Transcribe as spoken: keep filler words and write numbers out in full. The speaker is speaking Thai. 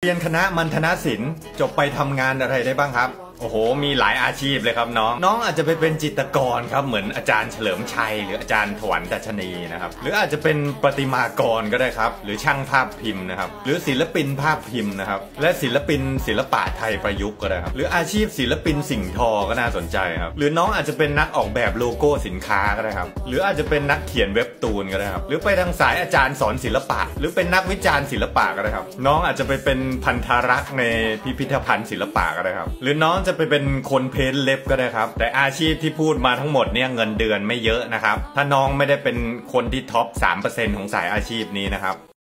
เรียนคณะมัณฑนศิลป์จบไปทำงานอะไรได้บ้างครับโอ้โหมีหลายอาชีพเลยครับน้องน้องอาจจะไปเป็นจิตรกรครับเหมือนอาจารย์เฉลิมชัยหรืออาจารย์ถวันดัชนีนะครับหรืออาจจะเป็นประติมากรก็ได้ครับหรือช่างภาพพิมพ์นะครับหรือศิลปินภาพพิมพ์นะครับและศิลปินศิลปะไทยประยุกต์ก็ได้ครับหรืออาชีพศิลปินสิ่งทอก็น่าสนใจครับหรือน้องอาจจะเป็นนักออกแบบโลโก้สินค้าก็ได้ครับหรืออาจจะเป็นนักเขียนเว็บตูนก็ได้ครับหรือไปทางสายอาจารย์สอนศิลปะหรือเป็นนักวิจารณ์ศิลปะก็ได้ครับน้องอาจจะไปเป็นพันธารักษ์ในพิพิธภัณฑ์ศิลปะก็ได้ครับหรือน้องจะไปเป็นคนเพ้นเล็บก็ได้ครับแต่อาชีพที่พูดมาทั้งหมดเนี่ยเงินเดือนไม่เยอะนะครับถ้าน้องไม่ได้เป็นคนที่ท็อป สามเปอร์เซ็นต์ ของสายอาชีพนี้นะครับ